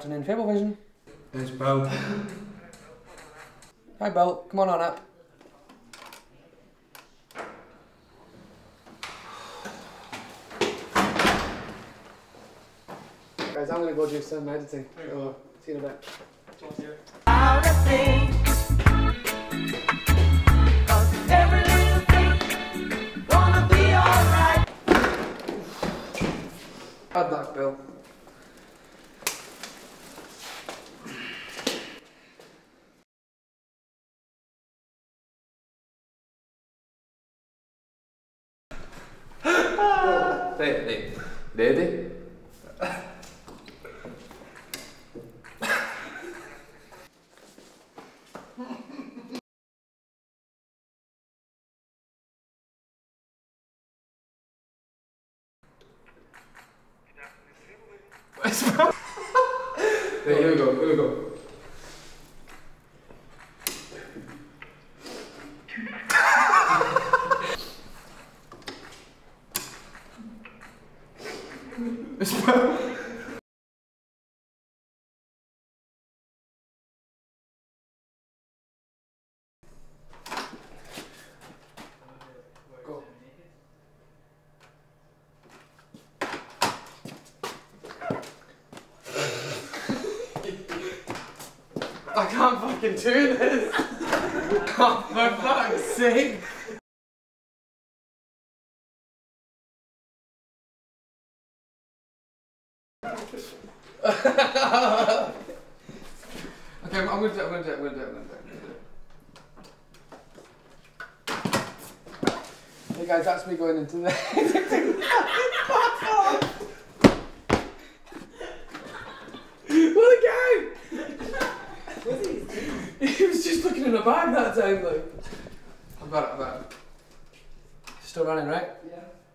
afternoon, Fablevision. There's Bill. Hi Bill, come on up. Guys, I'm gonna go do some editing. So, see you in a bit. Every little thing gonna be alright. Bad luck, Bill. Right, ready? Right, here we go. Go. I can't fucking do this! Oh, for fuck's sake! Okay, I'm gonna do it. Hey guys, that's me going into the... Let it go! He was just looking in the bag that time, like. I've got it. Still running, right? Yeah.